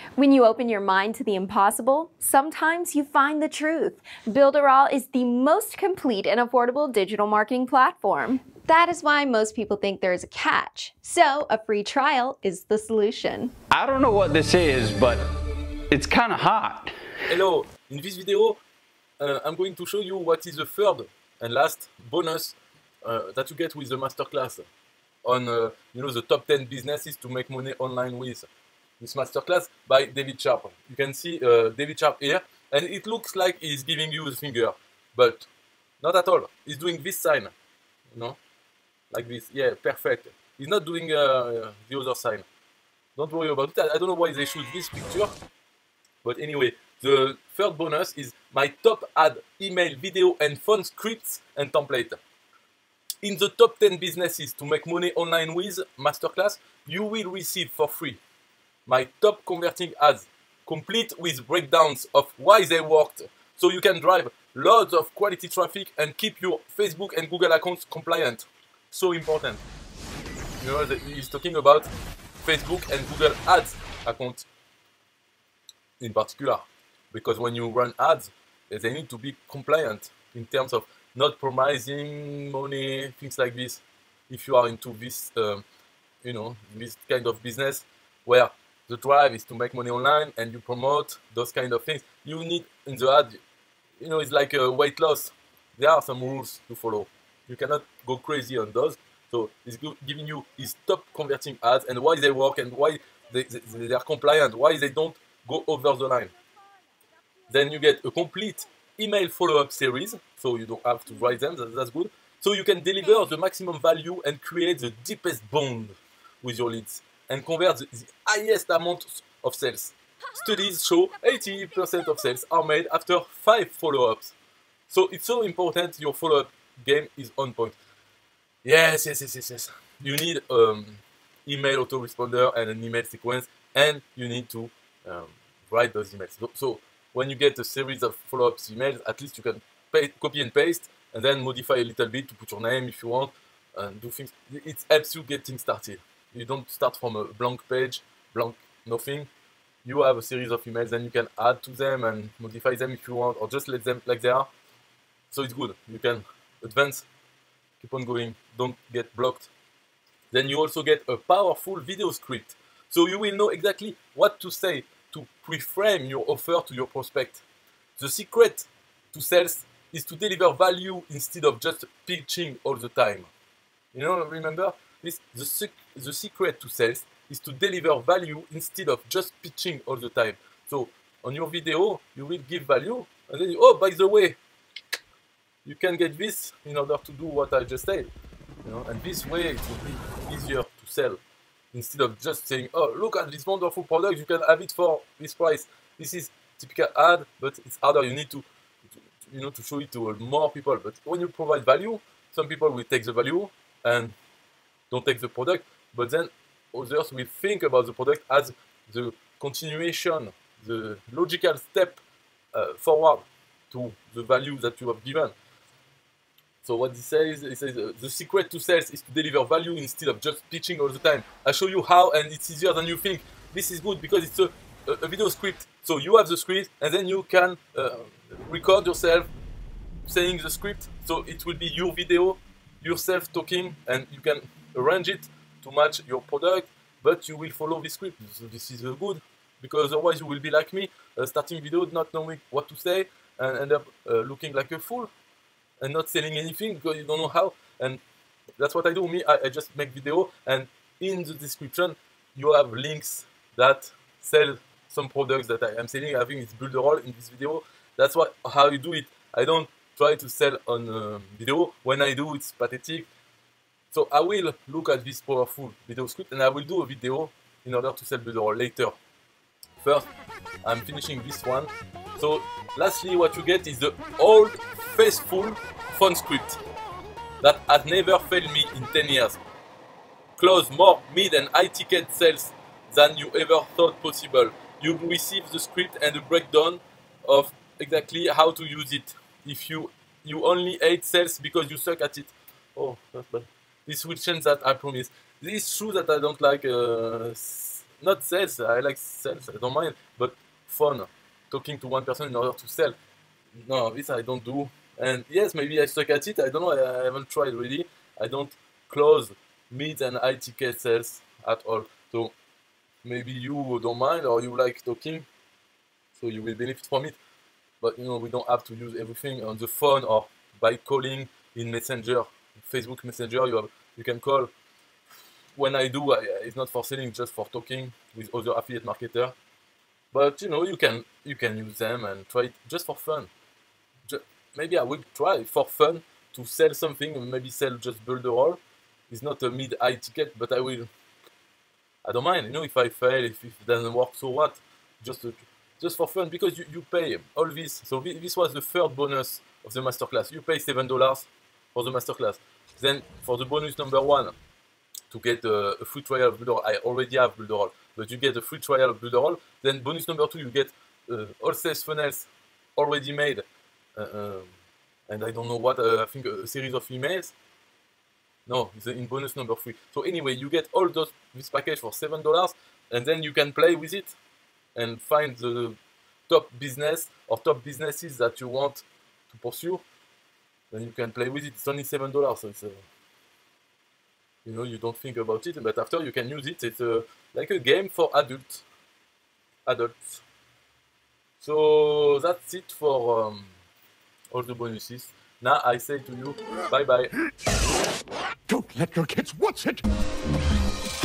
When you open your mind to the impossible, sometimes you find the truth. Builderall is the most complete and affordable digital marketing platform. That is why most people think there is a catch. So a free trial is the solution. I don't know what this is, but it's kind of hot. Hello, in this video I'm going to show you what is the third and last bonus that you get with the masterclass on the top 10 businesses to make money online with. This masterclass by David Sharp. You can see David Sharp here, and it looks like he's giving you the finger, but not at all. He's doing this sign, like this. Yeah, perfect. He's not doing the other sign. Don't worry about it. I don't know why they shoot this picture, but anyway, the third bonus is my top ad, email, video, and phone scripts and template. In the top 10 businesses to make money online with masterclass, you will receive for free my top converting ads, complete with breakdowns of why they worked, so you can drive loads of quality traffic and keep your Facebook and Google accounts compliant. So important. He's talking about Facebook and Google ads account in particular, because when you run ads, they need to be compliant in terms of not promising money, things like this. If you are into this, this kind of business where the drive is to make money online and you promote those kind of things, you need in the ad, it's like a weight loss. There are some rules to follow. You cannot go crazy on those. So it's giving you his top converting ads and why they work and why they are compliant, why they don't go over the line. Then you get a complete email follow-up series, so you don't have to write them, that's good. So you can deliver the maximum value and create the deepest bond with your leads and convert the highest amount of sales. Studies show 80% of sales are made after 5 follow-ups. So it's so important your follow-up game is on point. Yes. You need email autoresponder and an email sequence, and you need to write those emails. So when you get a series of follow-ups emails, at least you can copy and paste and then modify a little bit to put your name if you want and do things. It helps you getting started. You don't start from a blank page, blank nothing. You have a series of emails, then you can add to them and modify them if you want, or just let them like they are. So it's good. You can advance, keep on going, don't get blocked. Then you also get a powerful video script. So you will know exactly what to say to pre-frame your offer to your prospect. The secret to sales is to deliver value instead of just pitching all the time. Remember this? The secret to sales is to deliver value instead of just pitching all the time. So on your video, you will give value, and then oh, by the way, you can get this in order to do what I just said. And this way it will be easier to sell instead of just saying, oh, look at this wonderful product, you can have it for this price. This is typical ad, but it's harder. You need to show it to more people. But when you provide value, some people will take the value and don't take the product, but then others will think about the product as the continuation, the logical step forward to the value that you have given. So what he says the secret to sales is to deliver value instead of just pitching all the time. I show you how, and it's easier than you think. This is good because it's a video script. So you have the script, and then you can record yourself saying the script. So it will be your video, yourself talking, and you can arrange it to match your product, but you will follow the script. So this is good, because otherwise you will be like me, starting video not knowing what to say and end up looking like a fool and not selling anything because you don't know how. And that's what I do. I just make video, and in the description you have links that sell some products that I am selling. I think it's Builderall in this video. That's how you do it. I don't try to sell on video. When I do, it's pathetic. So I will look at this powerful video script, and I will do a video in order to sell Builderall later. First, I'm finishing this one. So lastly, what you get is the old faithful phone script that has never failed me in 10 years. Close more mid and high ticket sales than you ever thought possible. You receive the script and the breakdown of exactly how to use it. If you only hate sales because you suck at it, oh, that's bad. This will change that, I promise. This is true that I don't like not sales. I like sales. I don't mind, but fun. Talking to one person in order to sell. No, this I don't do. And yes, maybe I suck at it. I don't know. I haven't tried really. I don't close mid and high ticket sales at all. So maybe you don't mind or you like talking, so you will benefit from it. But you know, we don't have to use everything on the phone or by calling in Messenger, Facebook Messenger. You can call. When I do, it's not for selling, just for talking with other affiliate marketer. But you know, you can use them and try it just for fun. Maybe I will try for fun to sell something. Maybe sell just Builderall. It's not a mid-high ticket, but I will. I don't mind. You know, if I fail, if it doesn't work, so what? Just for fun, because you pay all this. So this was the third bonus of the masterclass. You pay $7 for the masterclass. Then for the bonus number 1, to get a free trial of Builderall, I already have Builderall, but you get a free trial of Builderall. Then bonus number 2, you get all sales funnels already made, and I don't know what. I think a series of emails. No, it's in bonus number 3. So anyway, you get all this package for $7, and then you can play with it and find the top business or top businesses that you want to pursue. Then you can play with it. It's only $7, so it's you know, you don't think about it, but after you can use it. It's like a game for adults. So that's it for all the bonuses. Now I say to you, bye bye. Don't let your kids watch it!